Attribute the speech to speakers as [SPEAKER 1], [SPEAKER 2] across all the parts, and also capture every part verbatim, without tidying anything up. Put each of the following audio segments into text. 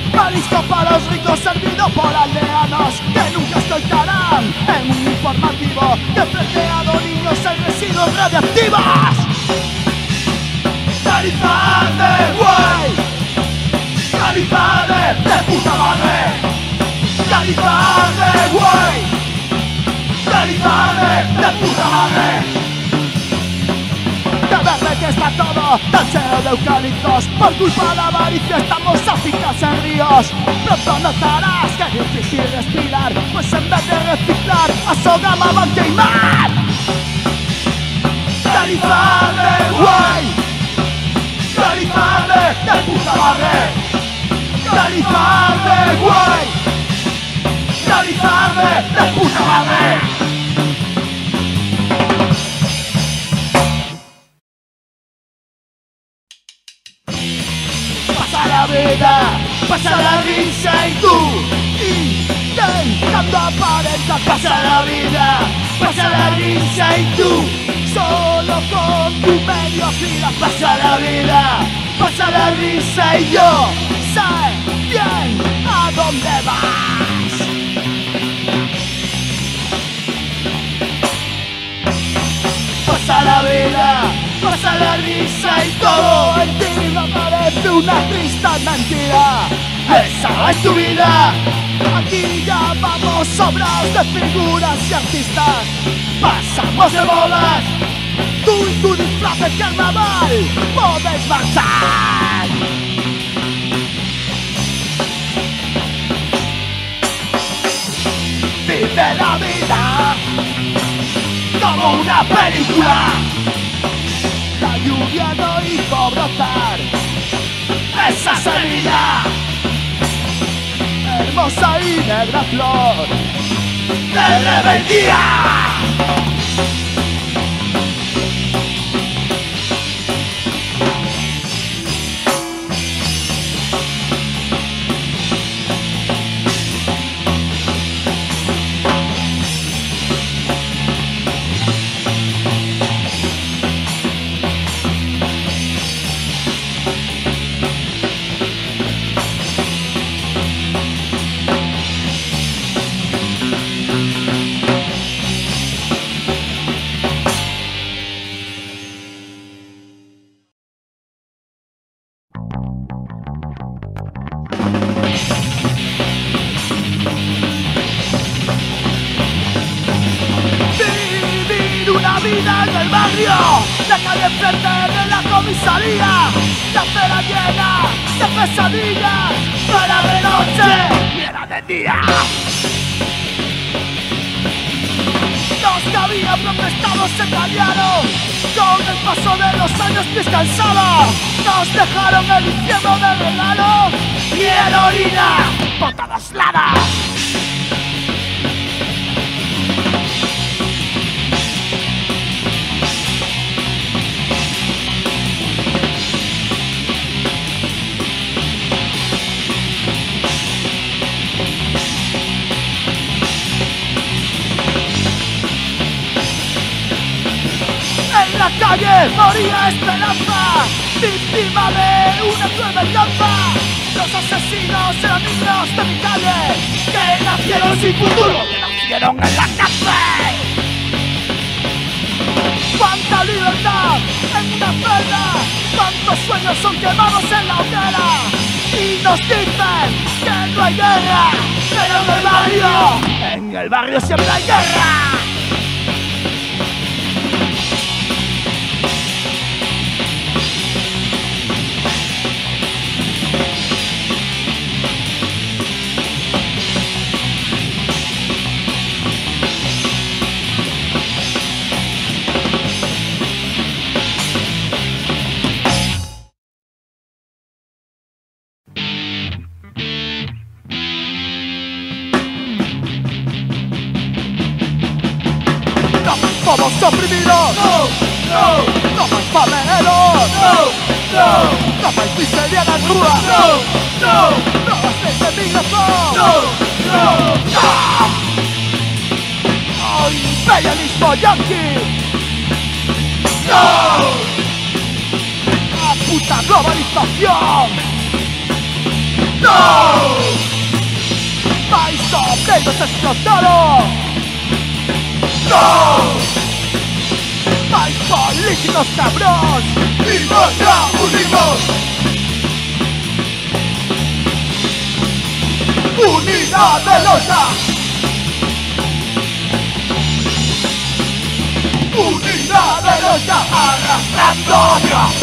[SPEAKER 1] marisco para los ricos servido por aldeanos que nunca escoltarán en un informativo que fleteado niños en residuos radiactivos. Califane, güey, Califane, de puta madre. Califane, güey, Califane, de puta madre. De verde que está todo tan lleno de eucaliptos. Por culpa de la avaricia estamos afincados en ríos. Pronto notarás que es difícil respirar, pues en vez de reciclar asogama, van a queimar. Califane, güey, Califane, de puta madre. Califane, güey, Califane, de puta madre. La vida, pasa la risa y tú intentando aparentar. Pasa la vida, pasa la risa y tú solo con tu mediocridad. Pasa la vida, pasa la risa y yo sé bien a dónde vas. Pasa la vida, pasa la risa y todo en ti me parece una triste mentira. Esa es tu vida. Aquí ya vamos sobrados de figuras y artistas. Pasamos de modas. Tú y tu disfraz de carnaval podéis marchar. Vive la vida como una película. La lluvia no hizo brotar esa semilla, hermosa y negra flor de rebeldía. Vida en el barrio, la calle enfrente de la comisaría, la acera llena de pesadillas, no era de noche ni era de día. Los que habían protestado se callaron, con el paso de los años pies cansados, nos dejaron el infierno de regalo y heroína por todos lados. En la calle moría esperanza, víctima de una cruel venganza. Los asesinos eran niños de mi calle, que nacieron sin futuro, que nacieron en la cárcel. Cuánta libertad en una celda, cuántos sueños son quemados en la hoguera. Y nos dicen que no hay guerra, pero en el barrio, en el barrio siempre hay guerra. Somos oprimidos, no, no, no más paleros, no, no, no más miseria en las ruas, no, no, no más desemigración, no, no, no. Oh, imperialismo yanqui, no, la puta globalización. ¡No! ¡Vais sobre ellos explotaron! ¡No! ¡Vais políticos cabrón! ¡Y nos ya unimos! ¡Unidad de lucha! ¡Unidad de lucha! ¡Arrastrando!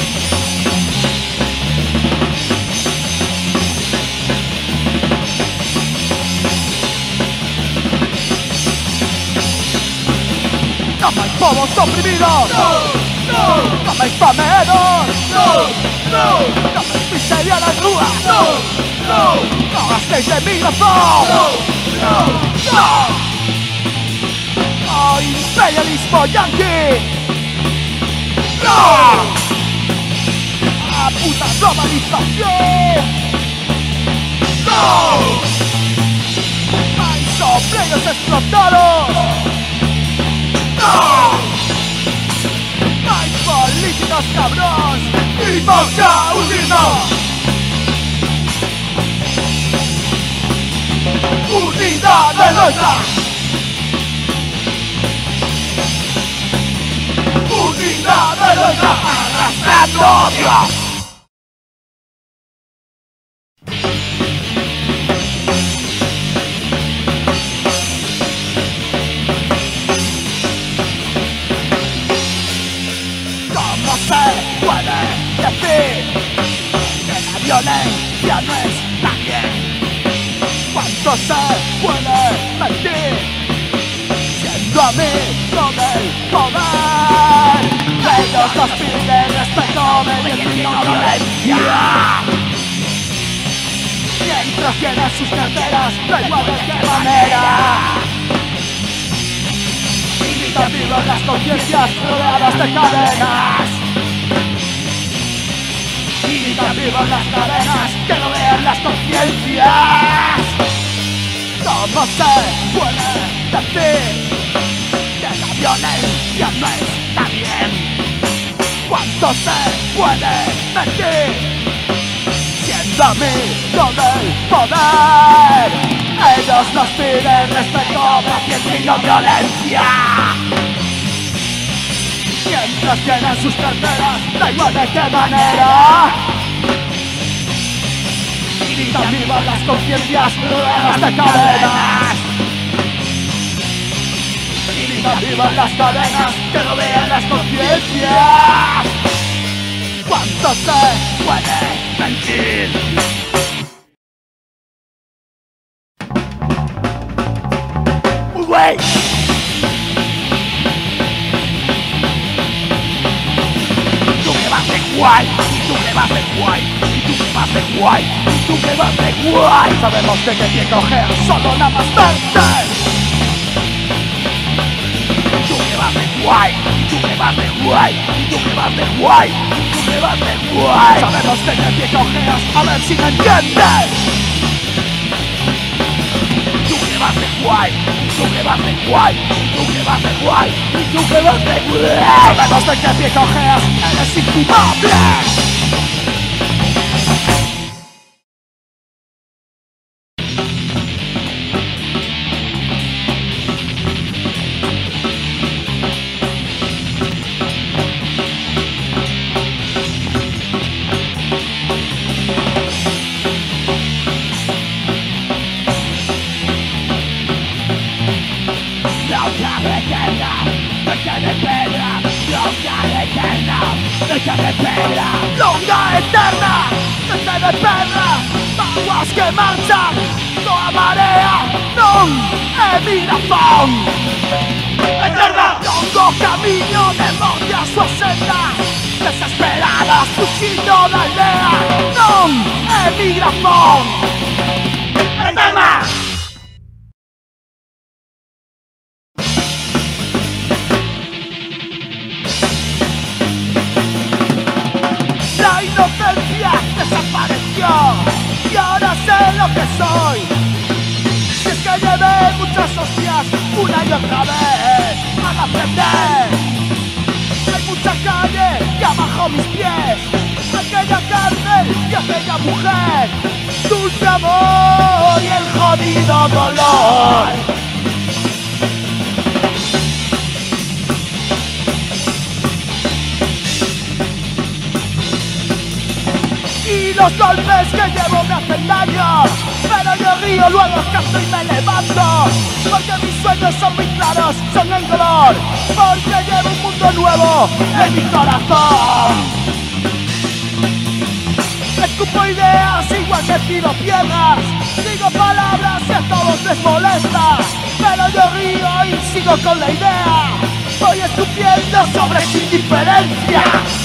[SPEAKER 1] ¡Llamáis pobos oprimidos! ¡No! ¡No! ¡Llamáis pameros! ¡No! ¡No! ¡Llamáis miseria a las ruas! ¡No! ¡No! ¡No gastéis de migración! ¡No! ¡No! ¡No! ¡Oh, imperialismo yanqui! ¡No! ¡A puta globalización! ¡No! ¡Hay obreros explotados! ¡No! ¡Hay políticos cabrón! ¡Y vamos a unirnos! ¡Unidad de lucha! ¡Unidad de lucha! ¡Arrastrando Dios! Puede decir que la violencia no está bien. ¿Cuánto se puede mentir siendo amigo del poder? Ellos nos piden respeto mediante no violencia, mientras llenan sus carteras, da igual de qué manera. Imitan vivas las conciencias rodeadas de cadenas. Imitan vivas las cadenas que rodean las conciencias. ¿Cómo se puede decir que la violencia no está bien? ¿Cuánto se puede mentir siendo amigo del poder? Ellos nos piden respeto, paciencia y no violencia, mientras llenan sus carteras, da igual de qué manera. Gritan vivas las conciencias rodeadas de cadenas. Gritan vivas las cadenas que rodean las conciencias. ¿Cuánto se puede mentir? ¡Uy, güey! Guay, y tú que vas de guay, y tú que vas de guay, y tú que vas de guay. Sabemos de qué pie coger, solo nada más verte. Y tú que vas de guay, y tú que vas de guay, y tú que vas de guay, y tú que vas de guay. Sabemos de qué pie coger, a ver si me entiendes. Y tú que vas de guay, y tú que vas de guay, y tú que vas de guay, y tú que vas de guay. Sabemos de qué pie coger, eres infumable. Longa eterna, desde de perra, aguas que marchan, toda marea, non emigración. Eterna, longo camino demonia a súa senda, desesperadas fugindo da aldea, non emigración. Eterna. La inocencia desapareció y ahora sé lo que soy. Si es que llevé muchas hostias una y otra vez para aprender. Hay mucha calle y abajo mis pies. Hay que aquella cárcel y aquella mujer, dulce amor y el jodido dolor. Y los golpes que llevo me hacen daño, pero yo río, luego canto y me levanto, porque mis sueños son muy claros, son en color, porque llevo un mundo nuevo en mi corazón. Escupo ideas igual que tiro piedras, digo palabras y a todos les molesta, pero yo río y sigo con la idea, voy escupiendo sobre su indiferencia.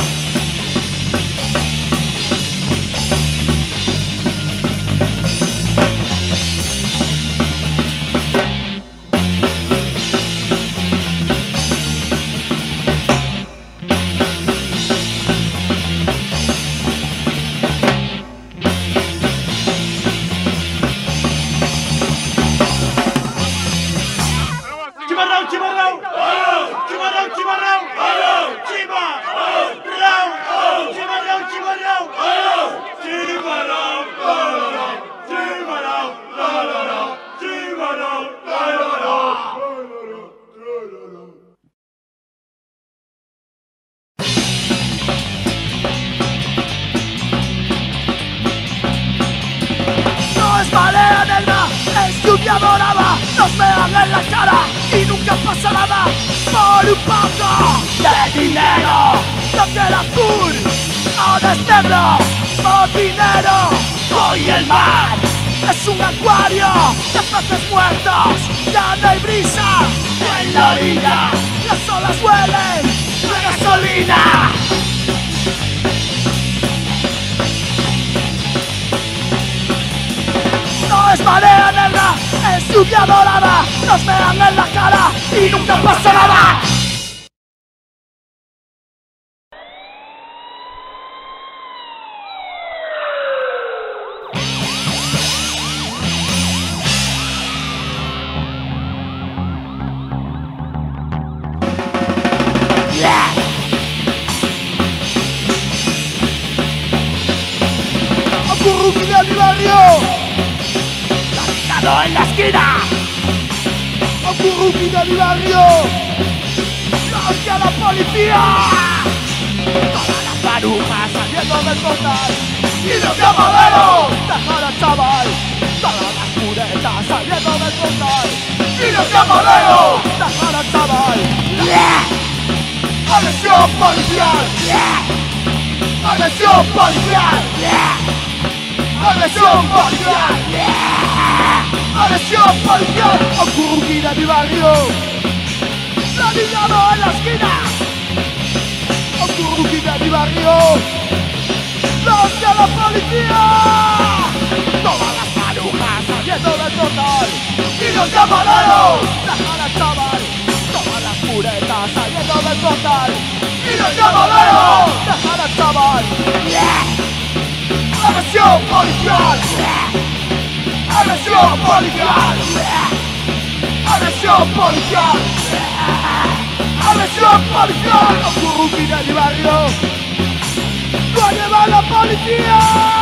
[SPEAKER 1] Dorada, nos vean en la cara y nunca pasa nada por un poco de dinero. No queda azul, ahora es negro por dinero. Hoy el mar es un acuario de peces muertos, ya no hay brisa en la orilla, las olas huelen de gasolina. No es marea negra, es lluvia dorada, nos vean en la cara y nunca pasa nada. Yeah. Ocurruquí de mi barrio, en la esquina, Ocurruquí de mi barrio, ¡hacia la policía! Todas las marujas saliendo del portal y los llamaderos, dejar al chaval. Todas las puretas saliendo del portal y los llamaderos, dejar al chaval. ¡Agresión policial! ¡Agresión policial! ¡Agresión policial! ¡Agresión policial! Ocurruquí de mi barrio, ladillado en la esquina. Ocurruquí de mi barrio, ¡los de la policía! Todas las marujas saliendo del portal y los llamaderos, dejar al chaval. Todas las puretas saliendo del portal y los llamaderos, dejar al chaval. ¡Agresión policial! ¡Agresión policial! ¡Agresión policial! ¡Agresión policial! Ocurruquí de mi barrio, ¡lo lleva la policía!